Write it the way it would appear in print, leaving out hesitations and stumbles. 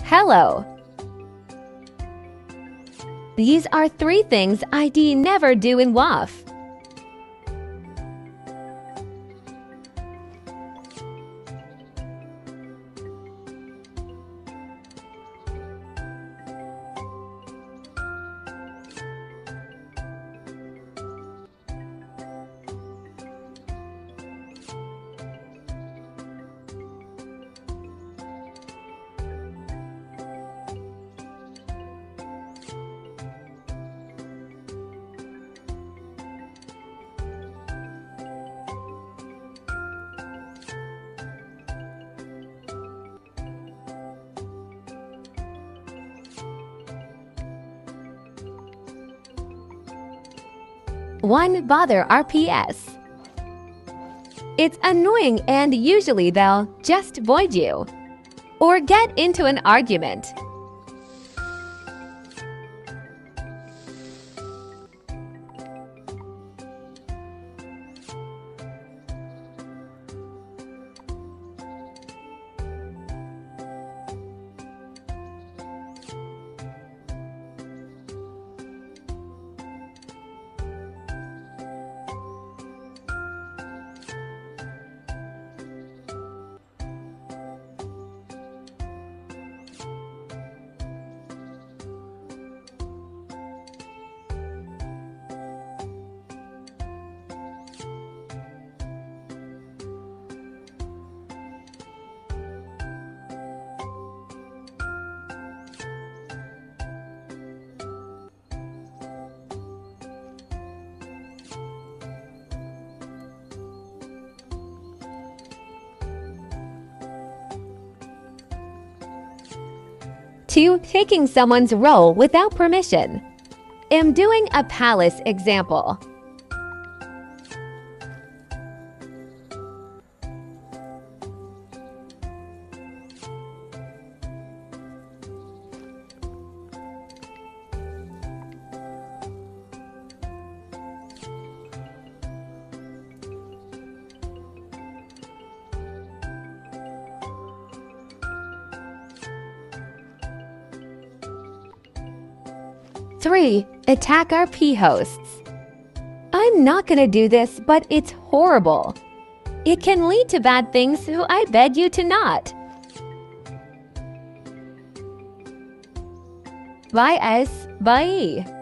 Hello. These are 3 things ID never do in WAF. One, bother RPS. It's annoying and usually they'll just void you or get into an argument. Two, taking someone's role without permission. Am doing a palace example. Three, attack our p-hosts. I'm not gonna do this, but it's horrible. It can lead to bad things, so I beg you to not. Bye S. Bye.